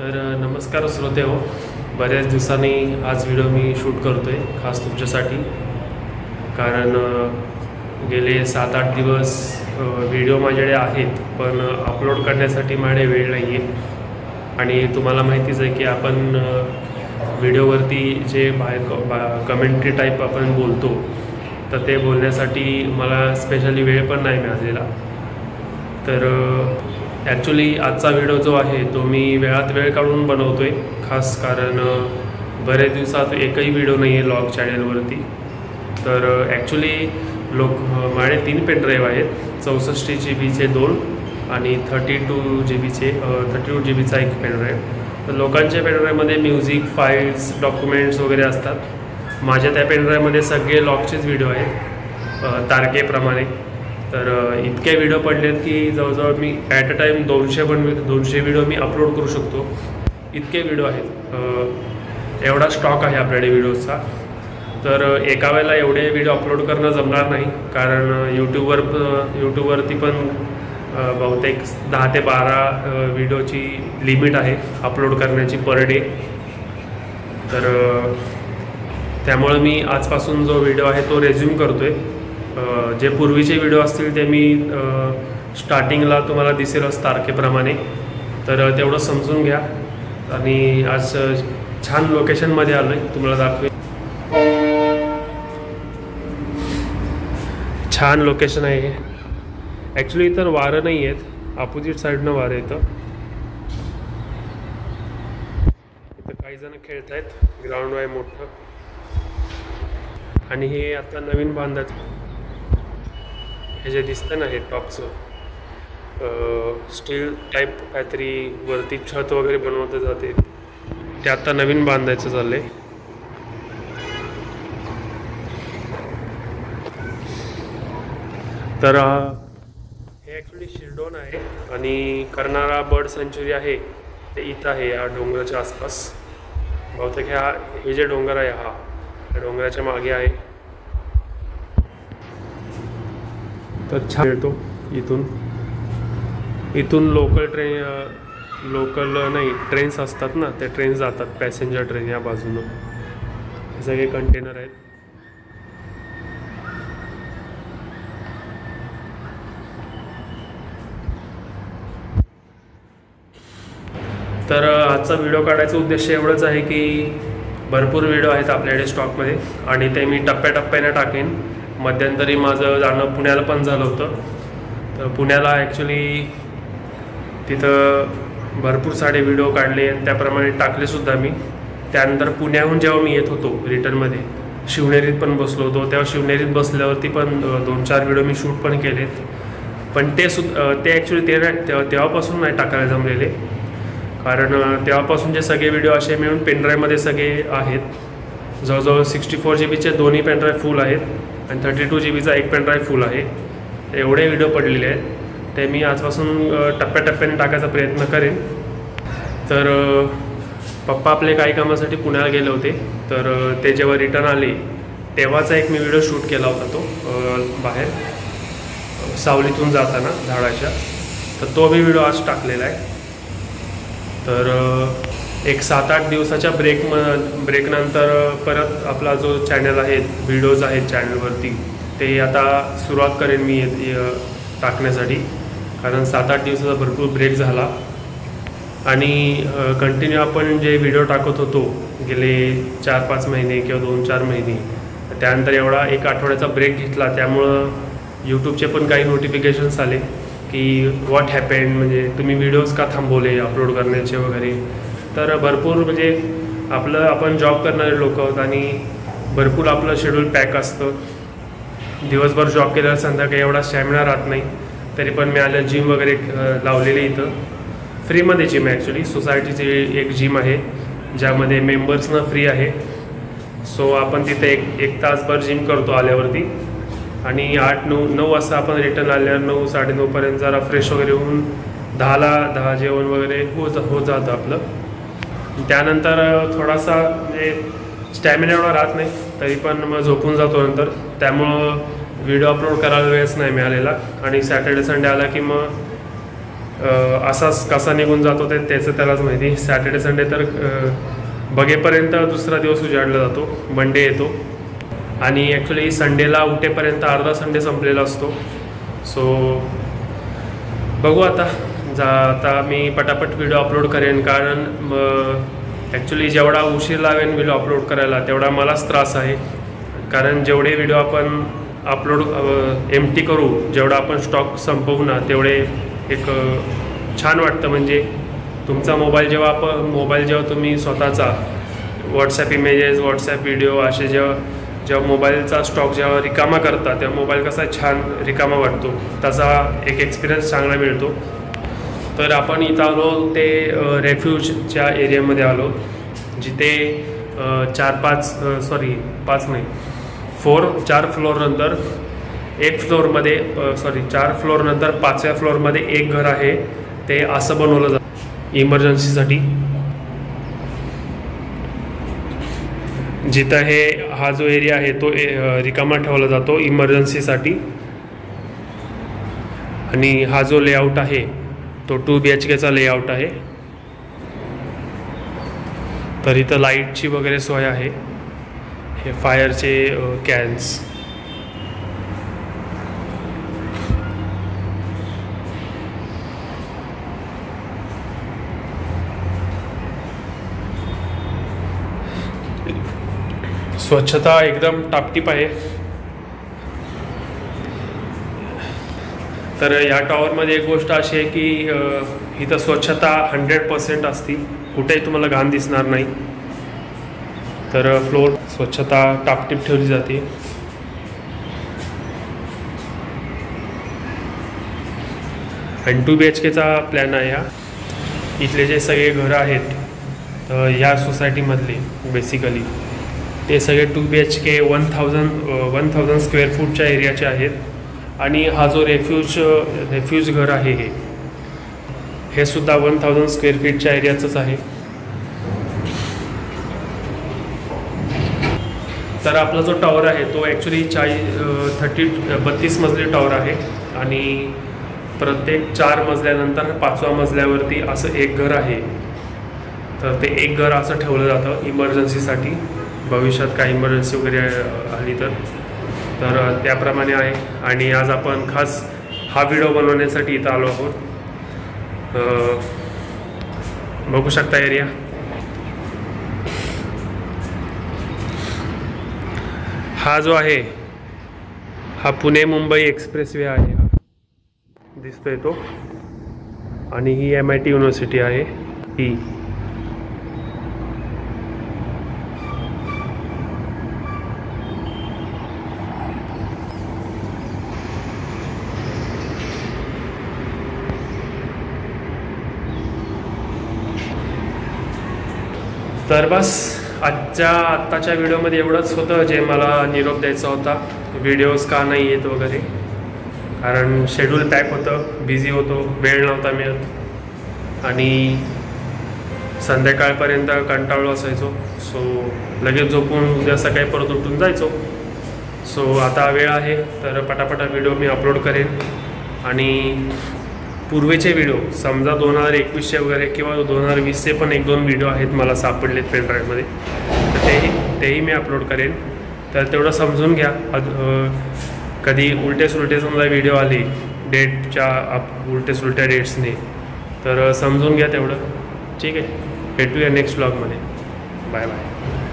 तर नमस्कार श्रोते हो. बऱ्याच दिवसांनी आज व्हिडिओ मी शूट करतो आहे खास तुमच्यासाठी. कारण गेले 7-8 दिवस व्हिडिओ माझ्याकडे आहेत, पण अपलोड करण्यासाठी माझ्याकडे वेळ नाही आहे. आणि तुम्हाला माहितीच आहे की आपण व्हिडिओवरती जे बाहेर कमेंट्री टाईप आपण बोलतो, तर ते बोलण्यासाठी मला स्पेशली वेळ पण नाही मिळालेला. तर ॲक्च्युली आजचा व्हिडिओ जो आहे तो मी वेळात वेळ काढून बनवतो आहे खास. कारण बऱ्याच दिवसात एकही व्हिडिओ नाही आहे लॉग चॅनलवरती. तर ॲक्च्युली माझे 3 पेनड्राईव्ह आहेत. 64 GB 2 आणि 32 GB चा एक पेनड्राईव्ह. तर लोकांच्या पेनड्राईव्हमध्ये म्युझिक, फाईल्स, डॉक्युमेंट्स वगैरे असतात. माझ्या त्या पेनड्राईव्हमध्ये सगळे लॉगचेच व्हिडिओ आहेत तारखेप्रमाणे. तर इतके व्हिडिओ पडलेत की जवळजवळ मी ॲट अ टाईम 200 व्हिडिओ मी अपलोड करू शकतो, इतके व्हिडिओ आहेत. एवढा स्टॉक आहे आपल्याकडे व्हिडिओचा. तर एका वेळेला एवढे व्हिडिओ अपलोड करणं जमणार नाही, कारण यूट्यूबवरती पण बहुतेक 10 ते 12 व्हिडिओची लिमिट आहे अपलोड करण्याची पर डे. तर त्यामुळे मी आजपासून जो व्हिडिओ आहे तो रेझ्यूम करतो आहे. जे पूर्वीचे व्हिडिओ असतील ते मी स्टार्टिंगला तुम्हाला दिसेलच तारखेप्रमाणे. तर तेवढं समजून घ्या. आणि आज छान लोकेशनमध्ये आलो आहे, तुम्हाला दाखवेन. छान लोकेशन आहे हे. ॲक्च्युली इतर वारं नाही आहेत, अपोजिट साईडनं वारं येतं. इथं काही जण खेळत आहेत, ग्राउंड आहे मोठं. आणि हे आता नवीन बांधत हे जे दिसतं ना, हे टॉपचं स्टील टाईप काहीतरी वरती छत वगैरे बनवतं जाते, ते आता नवीन बांधायचं चाललं आहे. तर हे ॲक्च्युली शिरडोन आहे आणि करणारा बर्ड सँच्युरी आहे ते इथं आहे, या डोंगराच्या आसपास. बहुतेक हे जे डोंगर आहे ह्या डोंगराच्या मागे आहे. तर छान येतो इथून लोकल ट्रेन्स असतात ना, ते ट्रेन्स जातात, पॅसेंजर ट्रेन या बाजूनं. हे सगळे कंटेनर आहेत. तर आजचा व्हिडिओ काढायचा उद्देश एवढंच आहे की भरपूर व्हिडिओ आहेत आपल्याकडे स्टॉकमध्ये आणि ते मी टप्प्याटप्प्याने टाकेन. मध्यंतरी माझं जाणं पुण्याला पण झालं होतं. तर पुण्याला ॲक्च्युली तिथं भरपूर सारे व्हिडिओ काढले आणि त्याप्रमाणे टाकलेसुद्धा मी. त्यानंतर पुण्याहून जेव्हा मी येत होतो रिटर्नमध्ये, शिवनेरीत पण बसलो होतो. तेव्हा शिवनेरीत बसल्यावरती पण 2-4 व्हिडिओ मी शूट पण केलेत. पण ते ॲक्च्युली तेव्हापासून नाही टाकायला जमलेले, कारण तेव्हापासूनचे सगळे व्हिडिओ असे मिळून पेनड्राईव्हमध्ये सगळे आहेत. जवळजवळ 64 GB दोन्ही पेनड्राईव्ह फुल आहेत आणि 32 GB एक पेनड्राईव्ह फुल आहे. एवढे व्हिडिओ पडलेले आहेत. ते मी आजपासून टप्प्याटप्प्याने टाकायचा प्रयत्न करेन. तर पप्पा आपले काही कामासाठी पुण्याला गेले होते. तर ते जेव्हा रिटर्न आले तेव्हाचा एक मी व्हिडिओ शूट केला होता, तो बाहेर सावलीतून जाताना झाडाच्या. तर तो मी व्हिडिओ आज टाकलेला आहे. तर एक 7-8 दिवसाच्या ब्रेकनंतर परत आपला जो चॅनल आहे, व्हिडिओज आहेत चॅनलवरती, ते आता सुरुवात करेन मी टाकण्यासाठी. कारण 7-8 दिवसाचा भरपूर ब्रेक झाला आणि कंटिन्यू आपण जे व्हिडिओ टाकत होतो गेले 4-5 महिने किंवा 2-4 महिने, त्यानंतर एवढा 1 आठवड्याचा ब्रेक घेतला. त्यामुळं यूट्यूबचे पण काही नोटिफिकेशन्स आले की व्हॉट हॅपेंड, म्हणजे तुम्ही व्हिडिओज का थांबवले अपलोड करण्याचे वगैरे. तर भरपूर म्हणजे आपण जॉब करणारे लोक आहोत आणि भरपूर आपलं शेड्यूल पॅक असतं. दिवसभर जॉब केल्यावर संध्याकाळी एवढा स्टॅमिना राहत नाही. तरी पण मी आलं जिम वगैरे लावलेली इथं फ्रीमध्ये जिम आहे. ॲक्च्युली सोसायटीची एक जिम आहे ज्यामध्ये मेंबर्सना फ्री आहे. सो आपण तिथे एक तासभर जिम करतो आल्यावरती. आणि 8-9 वाजता आपण रिटर्न आल्यावर 9-9:30 जरा फ्रेश वगैरे होऊन 10 जेवण वगैरे होत जातं आपलं. त्यानंतर थोडासा म्हणजे स्टॅमिना एवढा राहत नाही, तरी पण मग झोपून जातो नंतर. त्यामुळं व्हिडिओ अपलोड करायला वेळच नाही मिळालेला. आणि सॅटर्डे संडे आला की मग असाच कसा निघून जातो ते त्याचं त्यालाच माहिती. सॅटर्डे संडे तर बघेपर्यंत दुसरा दिवस उजाडला जातो, मंडे येतो आणि ॲक्च्युली संडेला उठेपर्यंत अर्धा संडे संपलेला असतो. सो बघू आता मी पटापट व्हिडिओ अपलोड करेन, कारण ॲक्च्युली जेवढा उशीर लावेन व्हिडिओ अपलोड करायला तेवढा मलाच त्रास आहे. कारण जेवढे व्हिडिओ आपण अपलोड एम्प्टी करू, जेवढा आपण स्टॉक संपवू ना, तेवढे एक छान वाटतं. म्हणजे तुमचा मोबाईल जेव्हा तुम्ही स्वतःचा व्हॉट्सॲप इमेजेस, व्हॉट्सॲप व्हिडिओ असे जेव्हा मोबाईलचा स्टॉक जेव्हा रिकामा करता, तेव्हा मोबाईल कसा छान रिकामा वाटतो, त्याचा एक एक्सपिरियन्स चांगला मिळतो. तर आपण इथं आलो ते रेफ्यूजच्या एरियामध्ये आलो, जिथे 4 फ्लोअरनंतर 4 फ्लोअरनंतर 5व्या फ्लोअरमध्ये एक घर आहे. ते असं बनवलं जातं इमर्जन्सीसाठी, जिथं हा जो एरिया आहे तो रिकामा ठेवला जातो इमर्जन्सीसाठी. आणि हा जो लेआउट आहे तो 2 BHKचा लेआउट आहे. तर इथं लाईटची वगैरे सोय आहे. हे फायरचे कॅन्स, स्वच्छता एकदम टापटीप आहे. तर या टॉवरमध्ये एक गोष्ट अशी आहे की इथं स्वच्छता 100% असती, कुठेही तुम्हाला घाण दिसणार नाही. तर फ्लोर स्वच्छता टापटीप ठेवली जाते. आणि 2 BHKचा प्लॅन आहे हा. इथले जे सगळे घरं आहेत तर ह्या सोसायटीमधले बेसिकली ते सगळे 2 BHK 1000 स्क्वेअर फूटच्या एरियाचे आहेत. आणि हा जो रेफ्यूज घर आहे हे सुद्धा 1000 स्क्वेअर फीटच्या एरियाचंच आहे. तर आपला जो टॉवर आहे तो ॲक्च्युली 32 मजली टॉवर आहे. आणि प्रत्येक 4 मजल्यानंतर 5व्या मजल्यावरती असं एक घर आहे. तर ते एक घर असं ठेवलं जातं इमर्जन्सीसाठी, भविष्यात काही इमर्जन्सी वगैरे आली तर त्याप्रमाणे आहे. आणि आज आपण खास हा व्हिडिओ बनवण्यासाठी इथं आलो आहोत. बघू शकता एरिया. हा जो आहे हा पुणे मुंबई एक्सप्रेसवे आहे, दिसतोय तो. आणि ही MIT युनिव्हर्सिटी आहे ही. तर बस आत्ताच्या व्हिडिओमध्ये एवढंच होतं जे मला निरोप द्यायचा होता. व्हिडिओज का नाही येत वगैरे, कारण शेड्यूल पॅक होतं, बिझी होतो, वेळ नव्हता मिळत आणि संध्याकाळपर्यंत कंटाळलो असायचो. सो लगेच झोपून उद्या सकाळी परत उठून जायचो. सो आता वेळ आहे तर पटापटा व्हिडिओ मी अपलोड करेन. आणि पूर्वीचे व्हिडिओ समजा 2021चे वगैरे किंवा 2020चे पण 1-2 व्हिडिओ आहेत मला सापडलेत पेनड्राईव्हमध्ये, तर तेही मी अपलोड करेन. तर तेवढं समजून घ्या. कधी उलटे सुलटे समजा व्हिडिओ आले डेटच्या उलटे सुलट्या डेट्सने तर समजून घ्या तेवढं. ठीक आहे, भेटूया नेक्स्ट व्लॉगमध्ये. Bye bye.